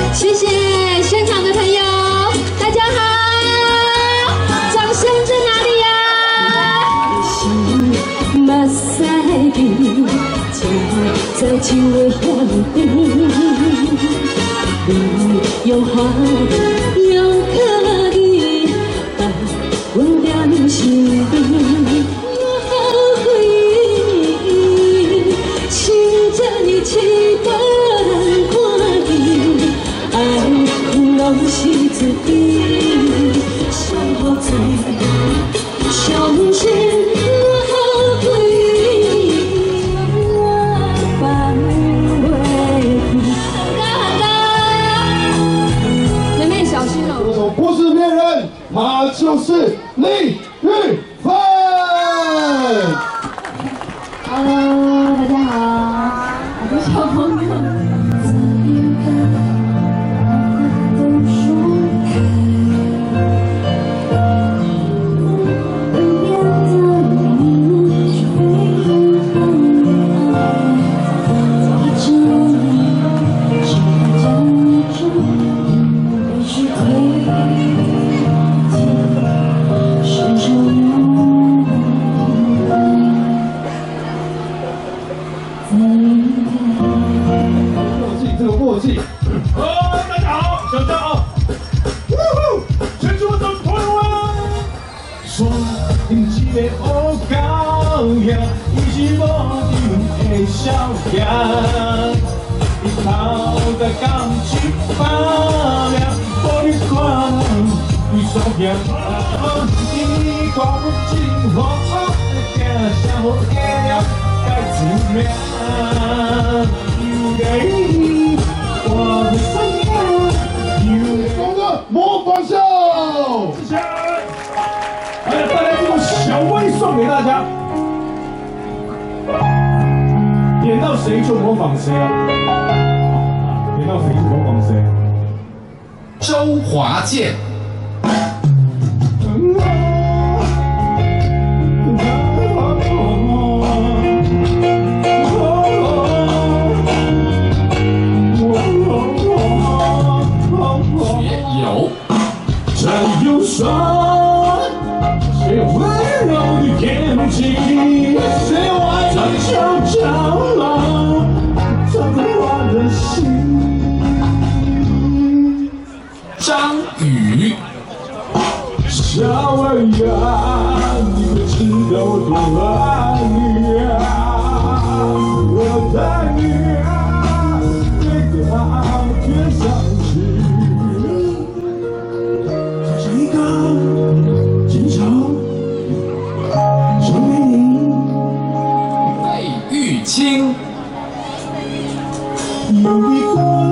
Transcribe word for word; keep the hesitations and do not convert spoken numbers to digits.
谢谢现场的朋友，大家好，掌声在哪里呀？马赛的家在九的花边，你用花用可以把我两心边。 期待人看见，爱拢是自己，伤好多，伤心好贵，我放袂记。妹妹小心哦！ 歌手不是别人，他就是李玉芬。 Hello， 大家好。 小朋友， 默契。哦，大家好，小张啊，呜呼，全主都台湾，说因一个乌狗仔，伊是无样的小孩，伊头在钢琴发亮，无你看伊所行，伊看我真好，行啥好行，该怎样？给。 风哥模仿秀，谢谢。来带来这种小威送给大家，点到谁就模仿谁啊！点到谁就模仿谁。 周华健。 战友说，谁有温柔的眼睛，谁有爱的小蟑螂，藏在我的心。 张宇， 小儿呀，你可知道我多爱你啊？我爱你啊，这个爱别伤心。 费玉清。 有一个。